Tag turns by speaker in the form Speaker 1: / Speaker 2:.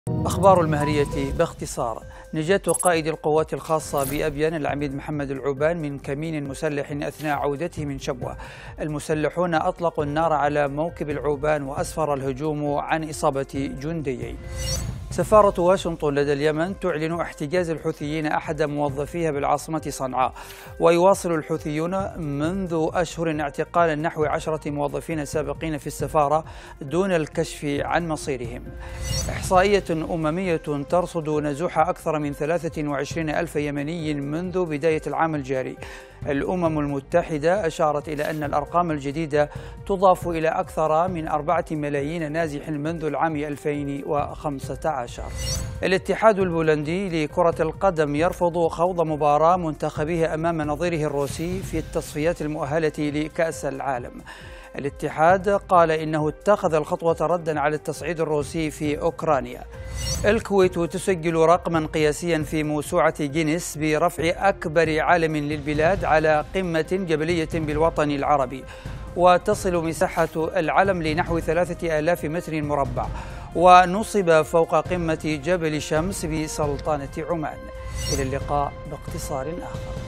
Speaker 1: أخبار المهرية باختصار. نجاة قائد القوات الخاصة بأبين العميد محمد العوبان من كمين مسلح أثناء عودته من شبوة. المسلحون أطلقوا النار على موكب العوبان وأسفر الهجوم عن إصابة جنديين. سفارة واشنطن لدى اليمن تعلن احتجاز الحوثيين أحد موظفيها بالعاصمة صنعاء. ويواصل الحوثيون منذ أشهر اعتقال نحو 10 موظفين سابقين في السفارة دون الكشف عن مصيرهم. إحصائية أممية ترصد نزوح أكثر من 23 ألف يمني منذ بداية العام الجاري. الأمم المتحدة أشارت إلى أن الأرقام الجديدة تضاف إلى أكثر من 4 ملايين نازح منذ العام 2015. الاتحاد البولندي لكرة القدم يرفض خوض مباراة منتخبه أمام نظيره الروسي في التصفيات المؤهلة لكأس العالم. الاتحاد قال إنه اتخذ الخطوة ردا على التصعيد الروسي في أوكرانيا. الكويت تسجل رقما قياسيا في موسوعة جينيس برفع أكبر عالم للبلاد على قمة جبلية بالوطن العربي، وتصل مساحة العلم لنحو 3000 متر مربع، ونصب فوق قمة جبل شمس بسلطنة عمان. إلى اللقاء باختصار آخر.